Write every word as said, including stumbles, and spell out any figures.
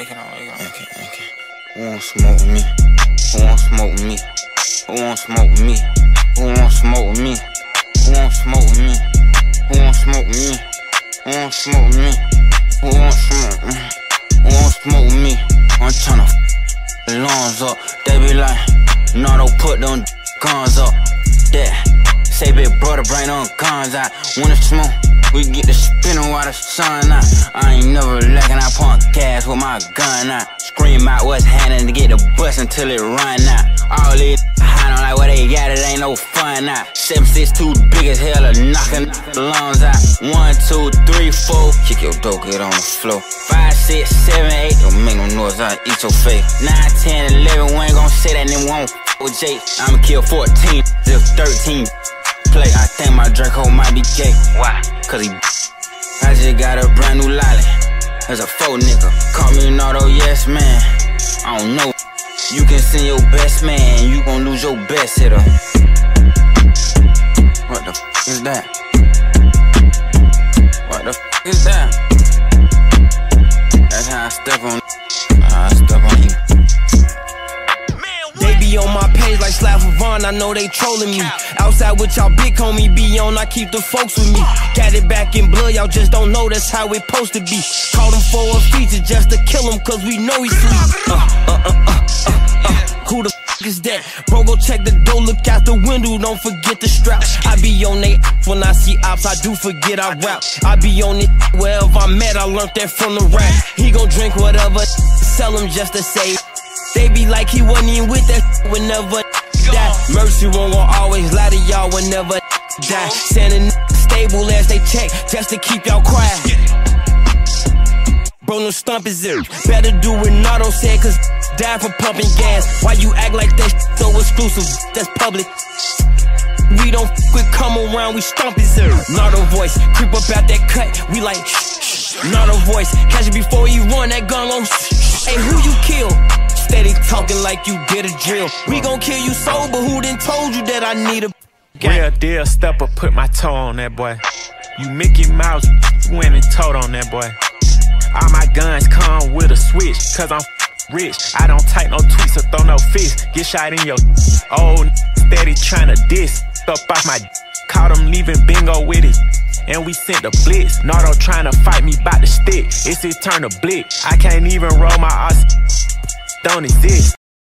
wake it on, wake it on. Okay, okay. Who won't smoke with me? Who won't smoke with me? Who won't smoke with me? Who won't smoke with me? Who won't smoke with me? Who won't smoke with me? Who won't smoke with me? Who won't smoke with me? Who won't smoke with me? I'm tryna f the lungs up. They be like, no, don't put them guns up. Yeah, say big brother, bring them guns out. When it's smoke, we get the spinning while the sun out. I ain't never lacking, I pump gas with my gun out. Scream out what's happening to get the bus until it run out. All these high on like what they got, it ain't no fun out. Seven six too big as hell, a knocking the lungs out. One, two, three, four, kick your dope, get on the floor. Five, six, seven, eight, don't make no noise, I'll eat your face. Nine, ten, eleven, we ain't gon' say that, then we won't f with Jake. I'ma kill fourteen, if thirteen play. I think my Draco might be gay. Why? Cause he I just got a brand new lolly. There's a faux nigga, call me an auto yes man. I don't know. You can send your best man, you gon' lose your best hitter. What the f is that? What the f is that? That's how I step on. I step on you. They be on my page like Slav Vaughn, I know they trolling me. Outside with y'all big homie be on, I keep the folks with me. Got it back in blood, y'all just don't know that's how it supposed to be. Caught him for a feature just to kill him cause we know he's sweet. Uh, uh, uh, uh, uh, uh. Who the f is that? Bro, go check the door, look out the window, don't forget the strap. I be on they when I see ops, I do forget I rap. I be on it wherever I'm at, I learned that from the rap. He gon' drink whatever, sell him just to say. They be like he wasn't even with that whenever die. Mercy won't gon' always lie to y'all whenever die. Send a stable as they check just to keep y'all quiet. Bro, no stump is there. Better do what Nardo said cause die for pumping gas. Why you act like that so exclusive? That's public. We don't f with come around, we stomp his ear. Nardo voice, creep up out that cut, we like shh, shh. Nardo voice, catch it before you run, that gun gon' shh. Hey, who you kill? Steady talking like you did a drill. We gon' kill you sober, who done told you that I need a real deal stepper, put my toe on that boy. You Mickey Mouse, went and told on that boy. All my guns come with a switch, cause I'm rich. I don't type no tweets or throw no fists. Get shot in your old steady tryna diss. Up off my caught him leaving bingo with it. And we sent the blitz. Nardo tryna fight me bout the stick. It's his turn to blick. I can't even roll my ass. Don't exist.